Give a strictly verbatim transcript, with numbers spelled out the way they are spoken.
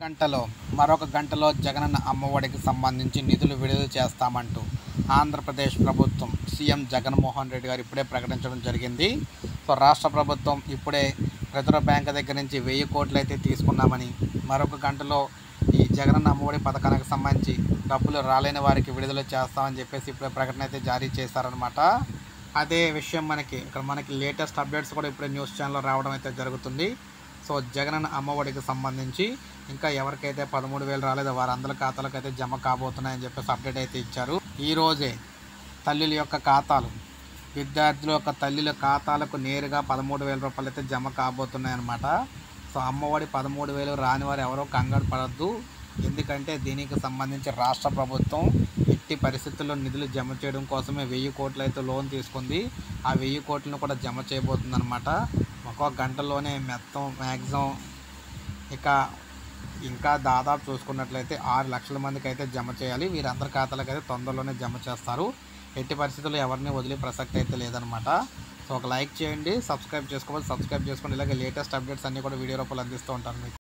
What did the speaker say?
గంటలో మరొక గంటలో జగనన్న అమ్మఒడికి సంబంధించి నిధులు విడుదల చేస్తామంటూ ఆంధ్రప్రదేశ్ ప్రభుత్వం సీఎం జగన్మోహన్ రెడ్డి గారు ఇప్పుడే ప్రకటించడం జరిగింది. సో రాష్ట్ర ప్రభుత్వం ఇప్పుడే రిజర్వ్ బ్యాంక్ దగ్గర నుంచి వెయ్యి కోట్లు అయితే తీసుకున్నామని, మరొక గంటలో ఈ జగనన్న అమ్మఒడి పథకానికి సంబంధించి డబ్బులు రాలేని వారికి విడుదల చేస్తామని చెప్పేసి ఇప్పుడే ప్రకటన అయితే జారీ చేశారనమాట. అదే విషయం మనకి ఇక్కడ మనకి లేటెస్ట్ అప్డేట్స్ కూడా ఇప్పుడే న్యూస్ ఛానల్లో రావడం అయితే జరుగుతుంది. సో జగనన్న అమ్మఒడికి సంబంధించి ఇంకా ఎవరికైతే పదమూడు వేలు రాలేదో వారందరి ఖాతాలకు అయితే జమ కాబోతున్నాయని చెప్పేసి అప్డేట్ అయితే ఇచ్చారు. ఈరోజే తల్లుల యొక్క ఖాతాలు, విద్యార్థుల యొక్క తల్లుల ఖాతాలకు నేరుగా పదమూడు వేల రూపాయలు అయితే జమ కాబోతున్నాయన్నమాట. సో అమ్మఒడి పదమూడు వేలు రాని వారు ఎవరో కంగారు పడద్దు. ఎందుకంటే దీనికి సంబంధించి రాష్ట్ర ప్రభుత్వం ఎట్టి పరిస్థితుల్లో నిధులు జమ చేయడం కోసమే వెయ్యి కోట్లు అయితే లోన్ తీసుకుంది. ఆ వెయ్యి కోట్లను కూడా జమ చేయబోతుంది అనమాట. ఒక గంటలోనే మొత్తం మ్యాక్సిమం ఇక ఇంకా దాదాపు చూసుకున్నట్లయితే ఆరు లక్షల మందికి అయితే జమ చేయాలి. వీరందరి ఖాతాలకు అయితే తొందరలోనే జమ చేస్తారు. ఎట్టి పరిస్థితుల్లో ఎవరిని వదిలే ప్రసక్తి అయితే లేదనమాట. సో ఒక లైక్ చేయండి, సబ్స్క్రైబ్ చేసుకోవాలి, సబ్స్క్రైబ్ చేసుకోండి. ఇలాగే లేటెస్ట్ అప్డేట్స్ అన్నీ కూడా వీడియో రూపంలో అందిస్తూ ఉంటాను మీకు.